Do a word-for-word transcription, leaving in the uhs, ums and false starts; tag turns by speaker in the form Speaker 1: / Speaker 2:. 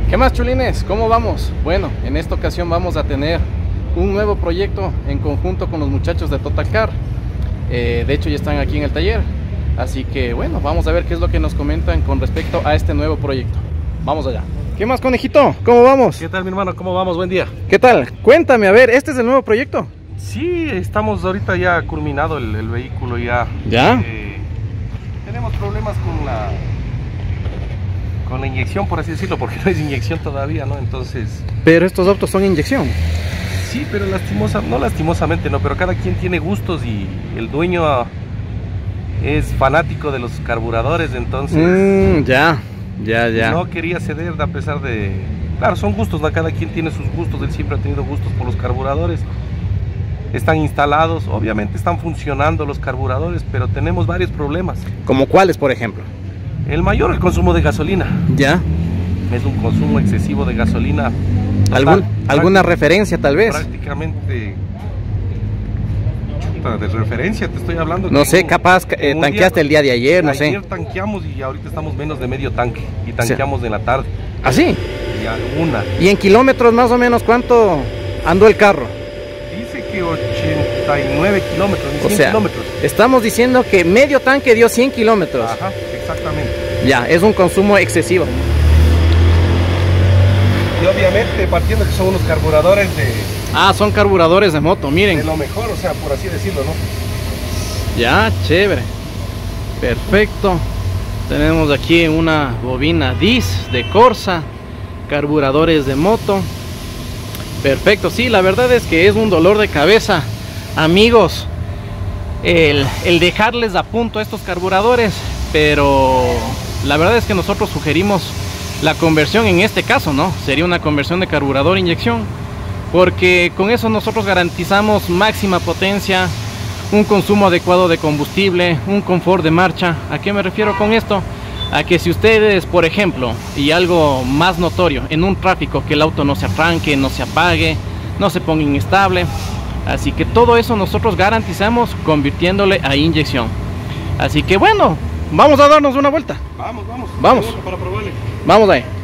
Speaker 1: ¿Qué más, chulines? ¿Cómo vamos? Bueno, en esta ocasión vamos a tener un nuevo proyecto en conjunto con los muchachos de Total Car. Eh, de hecho ya están aquí en el taller, así que bueno, vamos a ver qué es lo que nos comentan con respecto a este nuevo proyecto. Vamos allá. ¿Qué más, conejito? ¿Cómo vamos?
Speaker 2: ¿Qué tal, mi hermano? ¿Cómo vamos? Buen día.
Speaker 1: ¿Qué tal? Cuéntame, a ver, ¿este es el nuevo proyecto?
Speaker 2: Sí, estamos ahorita ya culminado el, el vehículo ya.
Speaker 1: ¿Ya?
Speaker 2: Eh, tenemos problemas con la con la inyección, por así decirlo, porque no es inyección todavía, ¿no? Entonces...
Speaker 1: Pero estos autos son inyección.
Speaker 2: Sí, pero lastimosa, no lastimosamente, no, pero cada quien tiene gustos y el dueño es fanático de los carburadores, entonces...
Speaker 1: Mm, ya, ya, ya.
Speaker 2: No quería ceder a pesar de... Claro, son gustos, ¿no? Cada quien tiene sus gustos, él siempre ha tenido gustos por los carburadores. Están instalados, obviamente están funcionando los carburadores, pero tenemos varios problemas.
Speaker 1: ¿Como cuáles, por ejemplo?
Speaker 2: El mayor, el consumo de gasolina.
Speaker 1: Ya.
Speaker 2: Es un consumo excesivo de gasolina.
Speaker 1: ¿Algún, ¿Alguna referencia tal vez?
Speaker 2: Prácticamente... Chuta, de referencia te estoy hablando.
Speaker 1: No sé,
Speaker 2: un,
Speaker 1: capaz eh, tanqueaste día, el día de ayer, no
Speaker 2: ayer
Speaker 1: sé.
Speaker 2: Ayer tanqueamos y ahorita estamos menos de medio tanque. Y tanqueamos, sí, en la tarde.
Speaker 1: ¿Ah, sí?
Speaker 2: Y alguna.
Speaker 1: ¿Y en kilómetros más o menos cuánto andó el carro?
Speaker 2: Dice que ochenta y nueve kilómetros,
Speaker 1: o sea, kilómetros. Estamos diciendo que medio tanque dio cien kilómetros.
Speaker 2: Ajá, exactamente.
Speaker 1: Ya, es un consumo excesivo.
Speaker 2: Y obviamente partiendo que son unos carburadores de...
Speaker 1: Ah, son carburadores de moto, miren.
Speaker 2: De lo mejor, o sea, por así decirlo, ¿no?
Speaker 1: Ya, chévere. Perfecto. Tenemos aquí una bobina D I S de Corsa, carburadores de moto. Perfecto, sí, la verdad es que es un dolor de cabeza, amigos, el, el dejarles a punto estos carburadores, pero la verdad es que nosotros sugerimos la conversión en este caso, ¿no? Sería una conversión de carburador a inyección, porque con eso nosotros garantizamos máxima potencia, un consumo adecuado de combustible, un confort de marcha. ¿A qué me refiero con esto? A que si ustedes, por ejemplo, y algo más notorio, en un tráfico, que el auto no se arranque, no se apague, no se ponga inestable, así que todo eso nosotros garantizamos convirtiéndole a inyección. Así que bueno, vamos a darnos una vuelta.
Speaker 2: Vamos, vamos.
Speaker 1: Vamos.
Speaker 2: Para probarle.
Speaker 1: Vamos ahí.